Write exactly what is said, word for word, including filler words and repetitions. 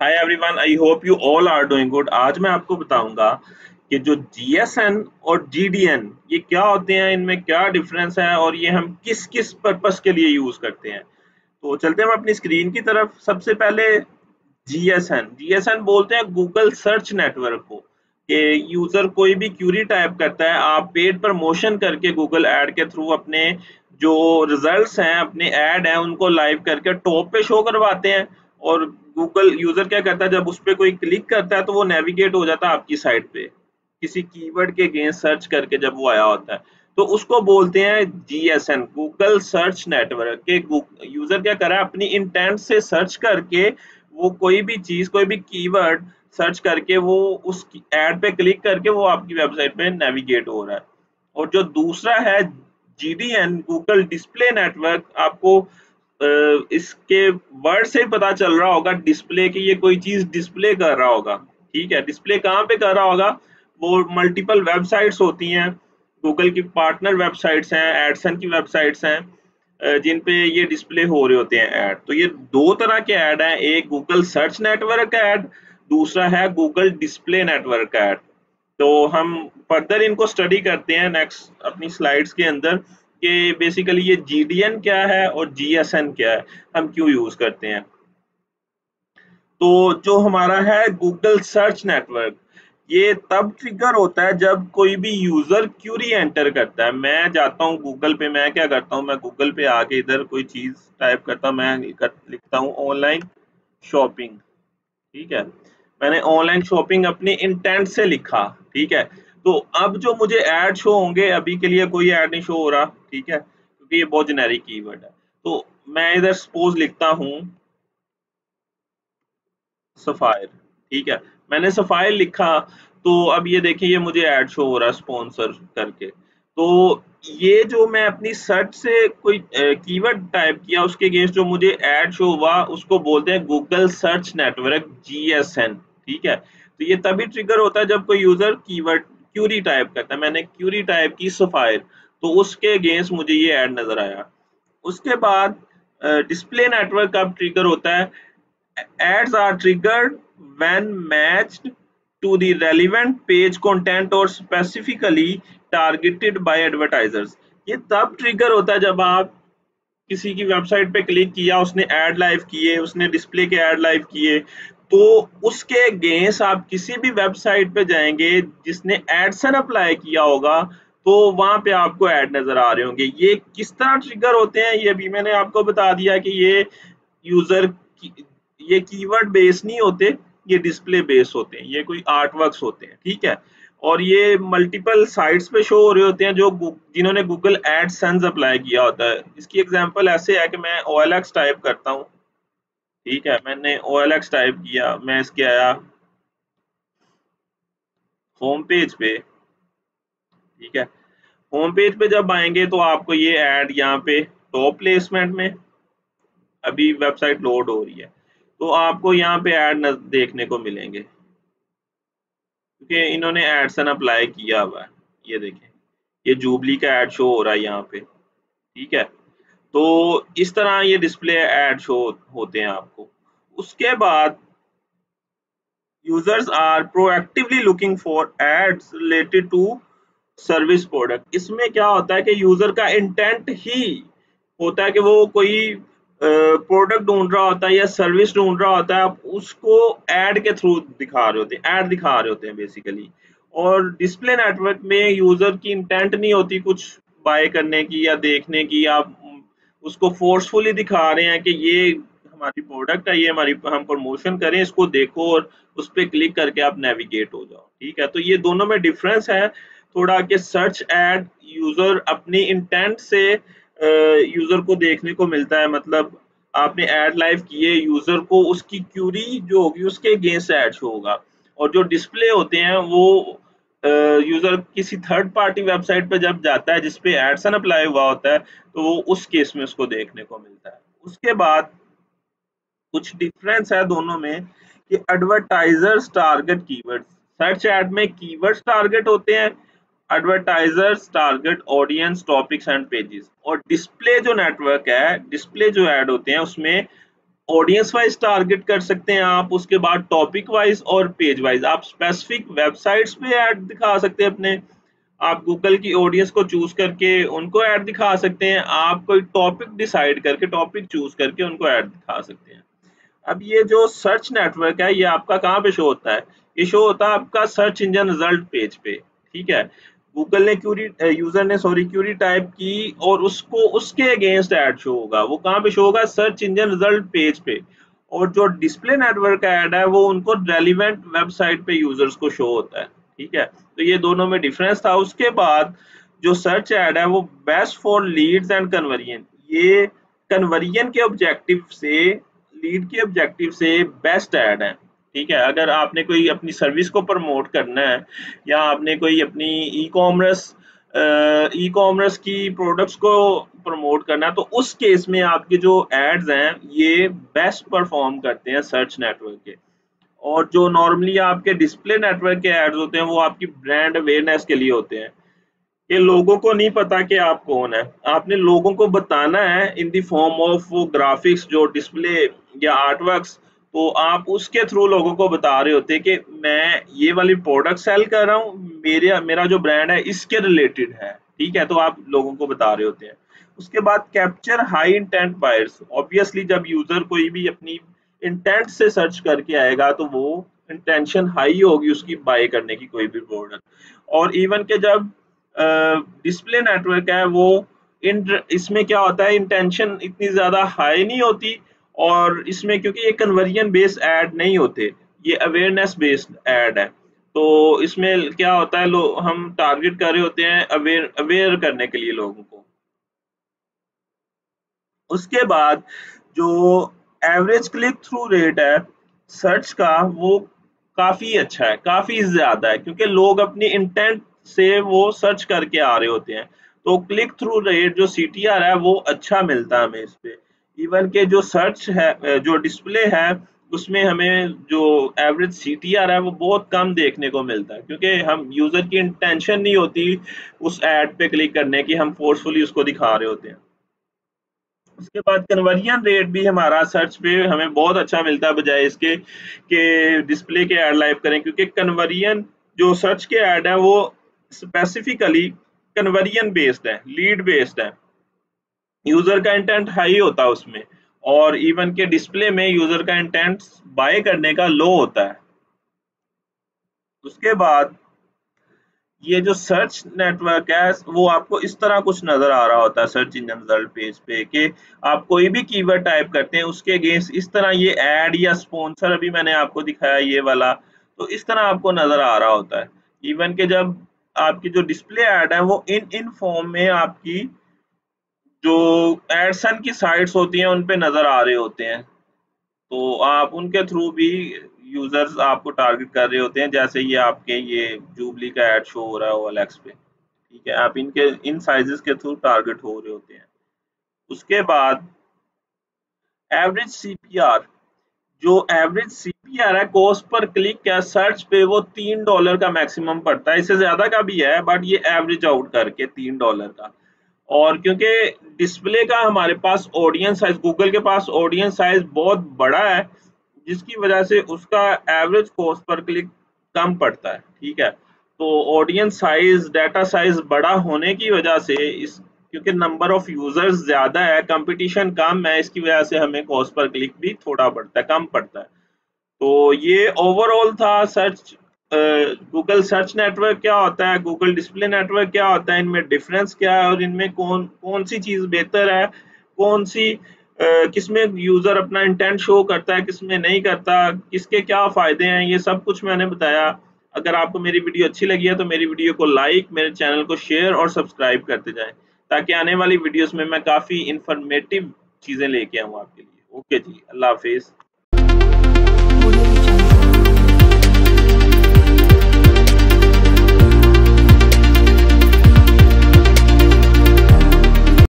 Hi everyone, I hope you all are doing good. आज मैं आपको बताऊंगा कि जो जी एस एन और जी डी एन ये क्या होते हैं, इनमें क्या डिफरेंस है और ये हम किस किस पर्पस के लिए यूज करते हैं। तो चलते हैं हम अपनी स्क्रीन की तरफ। सबसे पहले G S N G S N बोलते हैं गूगल सर्च नेटवर्क को, कि यूजर कोई भी क्यूरी टाइप करता है, आप पेड प्रमोशन करके गूगल ऐड के थ्रू अपने जो रिजल्ट्स हैं, अपने ऐड हैं, उनको लाइव करके टॉप पे शो करवाते हैं। और गूगल यूजर क्या करता है, जब उस पर कोई क्लिक करता है तो वो नेविगेट हो जाता है आपकी साइट पे, किसी कीवर्ड के अगेंस्ट सर्च करके जब वो आया होता है। तो उसको बोलते हैं G S N, Google search network के। यूजर क्या कर रहा है, अपनी इंटेंट से सर्च करके वो कोई भी चीज, कोई भी कीवर्ड सर्च करके वो उस एड पे क्लिक करके वो आपकी वेबसाइट पे नेविगेट हो रहा है। और जो दूसरा है G D N, Google display network, आपको इसके वर्ड से ही पता चल रहा होगा डिस्प्ले की, ये कोई चीज डिस्प्ले कर रहा होगा। ठीक है, डिस्प्ले कहाँ पे कर रहा होगा, वो मल्टीपल वेबसाइट्स होती हैं, गूगल की पार्टनर वेबसाइट्स हैं, एडसन की वेबसाइट्स हैं, जिन पे ये डिस्प्ले हो रहे होते हैं ऐड। तो ये दो तरह के ऐड हैं, एक गूगल सर्च नेटवर्क का ऐड, दूसरा है गूगल डिस्प्ले नेटवर्क का ऐड। तो हम फर्दर इनको स्टडी करते हैं नेक्स्ट अपनी स्लाइड्स के अंदर, कि बेसिकली ये जी डी एन क्या है और जी एस एन क्या है, हम क्यों यूज करते हैं। तो जो हमारा है गूगल सर्च नेटवर्क, ये तब ट्रिगर होता है जब कोई भी यूजर क्यूरी एंटर करता है। मैं जाता हूँ गूगल पे, मैं क्या करता हूँ, मैं गूगल पे आके इधर कोई चीज टाइप करता हूँ, मैं लिखता हूँ ऑनलाइन शॉपिंग। ठीक है, मैंने ऑनलाइन शॉपिंग अपनी इंटेंट से लिखा। ठीक है, तो अब जो मुझे ऐड शो होंगे, अभी के लिए कोई ऐड नहीं शो हो रहा। ठीक है, क्योंकि ये बहुत जेनेरिक कीवर्ड है। तो मैं इधर सपोज लिखता हूँ सफायर। ठीक है, मैंने सफायर लिखा, तो अब ये देखिए ये मुझे ऐड शो हो रहा है स्पॉन्सर करके। तो ये जो मैं अपनी सर्च से कोई कीवर्ड टाइप किया, उसके अगेंस्ट जो मुझे ऐड शो हुआ, उसको बोलते हैं Google search network G S N. ठीक है, तो ये तभी ट्रिगर होता है जब कोई यूजर कीवर्ड क्यूरी टाइप करता है। मैंने क्यूरी टाइप की सफायर, तो उसके अगेंस्ट मुझे ये ऐड नजर आया। उसके बाद डिस्प्ले नेटवर्क कब ट्रिगर होता है, ads are triggered when matched to the relevant page content or specifically targeted by advertisers। ये तब ट्रिगर होता है जब आप किसी की वेबसाइट पे क्लिक किया, उसने ऐड लाइव किए, उसने डिस्प्ले के ऐड लाइव किए, तो उसके अगेंस्ट आप किसी भी वेबसाइट पे जाएंगे जिसने एडसन अप्लाई किया होगा, तो वहां पे आपको ऐड नजर आ रहे होंगे। ये किस तरह ट्रिगर होते हैं, ये भी मैंने आपको बता दिया कि ये यूजर की, ये कीवर्ड बेस नहीं होते, ये डिस्प्ले बेस होते हैं, ये कोई आर्ट वर्क्स होते हैं। ठीक है, और ये मल्टीपल साइट्स पे शो हो रहे होते हैं जो जिन्होंने गूगल एडसेंस अप्लाई किया होता है। इसकी एग्जांपल ऐसे है कि मैं ओ एल एक्स टाइप करता हूँ। ठीक है, मैंने ओ एल एक्स टाइप किया, मैं इसके आया होम पेज पे। ठीक है, होम पेज पे जब आएंगे तो आपको ये ऐड यहाँ पे टॉप प्लेसमेंट में, अभी वेबसाइट लोड हो रही है, तो आपको यहाँ पे ऐड देखने को मिलेंगे, क्योंकि इन्होंने एडसन अप्लाई किया हुआ है। ये देखें, ये जूबली का ऐड शो हो रहा है यहाँ पे। ठीक है, तो इस तरह ये डिस्प्ले ऐड शो होते हैं आपको। उसके बाद users are proactively looking for ads related to service product. इसमें क्या होता है कि यूजर का इंटेंट ही होता है कि वो कोई प्रोडक्ट ढूंढ रहा होता है या सर्विस ढूंढ रहा होता है, आप उसको ऐड के थ्रू दिखा रहे होते हैं, ऐड दिखा रहे होते हैं बेसिकली। और डिस्प्ले नेटवर्क में यूजर की इंटेंट नहीं होती कुछ बाय करने की या देखने की, आप उसको फोर्सफुली दिखा रहे हैं कि ये हमारी प्रोडक्ट है, ये हमारी, हम प्रमोशन करें, इसको देखो और उस पर क्लिक करके आप नेविगेट हो जाओ। ठीक है, तो ये दोनों में डिफरेंस है थोड़ा, कि सर्च एड यूजर अपनी इंटेंट से यूजर को देखने को मिलता है, मतलब आपने ऐड लाइव किए, यूजर को उसकी क्यूरी जो होगी उसके अगेंस्ट ऐड शो होगा। और जो डिस्प्ले होते हैं वो यूजर किसी थर्ड पार्टी वेबसाइट पे जब जाता है जिसपे एडसन अप्लाई हुआ होता है, तो वो उस केस में उसको देखने को मिलता है। उसके बाद कुछ डिफरेंस है दोनों में, कि advertisers target keywords, search ad में कीवर्ड्स टारगेट होते हैं, advertisers target audience, topics and pages. और डिस्प्ले जो नेटवर्क है, डिस्प्ले जो ऐड होते हैं उसमें ऑडियंस वाइज टारगेट कर सकते हैं आप, उसके बाद टॉपिक वाइज और पेज वाइज। आप स्पेसिफिक वेबसाइट्स पे ऐड दिखा सकते हैं अपने, आप गूगल की ऑडियंस को चूज करके उनको ऐड दिखा सकते हैं, आप कोई टॉपिक डिसाइड करके टॉपिक चूज करके उनको ऐड दिखा सकते हैं। अब ये जो सर्च नेटवर्क है ये आपका कहाँ पे शो होता है, ये शो होता है आपका सर्च इंजन रिजल्ट पेज पे, ठीक है। गूगल ने क्यूरी यूजर ने सॉरी क्यूरी टाइप की और उसको उसके अगेंस्ट ऐड शो होगा, वो कहाँ पे शो होगा, सर्च इंजन रिजल्ट पेज पे। और जो डिस्प्ले नेटवर्क ऐड है वो उनको रेलिवेंट वेबसाइट पे यूजर्स को शो होता है, ठीक है। तो ये दोनों में डिफरेंस था। उसके बाद जो सर्च ऐड है वो best for leads and conversion, ये कन्वर्जन के ऑब्जेक्टिव से, लीड के ऑब्जेक्टिव से बेस्ट ऐड है, ठीक है। अगर आपने कोई अपनी सर्विस को प्रमोट करना है या आपने कोई अपनी ई कॉमर्स ई कॉमर्स की प्रोडक्ट्स को प्रमोट करना है तो उस केस में आपके जो एड्स हैं ये बेस्ट परफॉर्म करते हैं सर्च नेटवर्क के। और जो नॉर्मली आपके डिस्प्ले नेटवर्क के एड्स होते हैं वो आपकी ब्रांड अवेयरनेस के लिए होते हैं, ये लोगों को नहीं पता कि आप कौन है, आपने लोगों को बताना है इन द फॉर्म ऑफ वो ग्राफिक्स जो डिस्प्ले या आर्टवर्क्स, तो आप उसके थ्रू लोगों को बता रहे होते हैं कि मैं ये वाली प्रोडक्ट सेल कर रहा हूँ, मेरे मेरा जो ब्रांड है इसके रिलेटेड है, ठीक है। तो आप लोगों को बता रहे होते हैं। उसके बाद capture high intent buyers, obviously जब यूजर कोई भी अपनी इंटेंट से सर्च करके आएगा तो वो इंटेंशन हाई होगी उसकी बाय करने की कोई भी प्रोडक्ट। और इवन के जब डिस्प्ले uh, नेटवर्क है वो इन इसमें क्या होता है, इंटेंशन इतनी ज्यादा हाई नहीं होती, और इसमें क्योंकि ये कन्वर्जन बेस्ड ऐड नहीं होते, ये अवेयरनेस बेस्ड ऐड है, तो इसमें क्या होता है, लो हम टारगेट कर रहे होते हैं अवेयर अवेयर करने के लिए लोगों को। उसके बाद जो एवरेज क्लिक थ्रू रेट है सर्च का वो काफी अच्छा है, काफी ज्यादा है, क्योंकि लोग अपनी इंटेंट से वो सर्च करके आ रहे होते हैं, तो क्लिक थ्रू रेट जो सीटीआर है वो अच्छा मिलता है हमें इस पे। इवन के जो सर्च है जो डिस्प्ले है उसमें हमें जो एवरेज सीटीआर है वो बहुत कम देखने को मिलता है, क्योंकि हम यूजर की इंटेंशन नहीं होती उस एड पे क्लिक करने की, हम फोर्सफुली उसको दिखा रहे होते हैं। उसके बाद कन्वर्जन रेट भी हमारा सर्च पे हमें बहुत अच्छा मिलता है, बजाय इसके कि डिस्प्ले के ऐड लाइव करें, क्योंकि कन्वर्जन जो सर्च के ऐड है वो स्पेसिफिकली कन्वर्जन बेस्ड है, लीड बेस्ड है, यूजर का इंटेंट हाई होता है उसमें, और इवन के डिस्प्ले में यूजर का इंटेंट बाय करने का लो होता है। उसके बाद ये जो सर्च नेटवर्क है वो आपको इस तरह कुछ नजर आ रहा होता है सर्च इंजन रिजल्ट पेज पे, कि आप कोई भी कीवर्ड टाइप करते हैं उसके अगेंस्ट इस तरह ये ऐड या स्पॉन्सर, अभी मैंने आपको दिखाया ये वाला, तो इस तरह आपको नजर आ रहा होता है। इवन के जब आपकी जो डिस्प्ले ऐड है वो इन इन फॉर्म में आपकी जो एडसन की साइट्स होती हैं उन पे नजर आ रहे होते हैं, तो आप उनके थ्रू भी यूजर्स आपको टारगेट कर रहे होते हैं, जैसे ये आपके ये जूबली का ऐड शो हो रहा है ओएलएक्स पे, ठीक है। आप इनके इन साइजेस के थ्रू टारगेट हो रहे होते हैं। उसके बाद एवरेज सीपीआर, जो एवरेज सीपीआर है कॉस्ट पर क्लिक या सर्च पे, वो तीन डॉलर का मैक्सिमम पड़ता है, इससे ज्यादा का भी है बट ये एवरेज आउट करके तीन डॉलर का। और क्योंकि डिस्प्ले का हमारे पास ऑडियंस साइज, गूगल के पास ऑडियंस साइज बहुत बड़ा है, जिसकी वजह से उसका एवरेज कॉस्ट पर क्लिक कम पड़ता है, ठीक है। तो ऑडियंस साइज, डाटा साइज बड़ा होने की वजह से इस, क्योंकि नंबर ऑफ यूजर्स ज्यादा है, कंपटीशन कम है, इसकी वजह से हमें कॉस्ट पर क्लिक भी थोड़ा बढ़ता है, कम पड़ता है। तो ये ओवरऑल था सर्च, गूगल सर्च नेटवर्क क्या होता है, गूगल डिस्प्ले नेटवर्क क्या होता है, इनमें डिफरेंस क्या है, और इनमें कौन कौन सी चीज बेहतर है, कौन सी uh, किसमें यूजर अपना इंटेंट शो करता है, किसमें नहीं करता, किसके क्या फायदे हैं, ये सब कुछ मैंने बताया। अगर आपको मेरी वीडियो अच्छी लगी है तो मेरी वीडियो को लाइक, मेरे चैनल को शेयर और सब्सक्राइब करते जाएं, ताकि आने वाली वीडियोस में मैं काफी इंफॉर्मेटिव चीजें लेके आऊँ आपके लिए। ओके जी, अल्लाह हाफिज।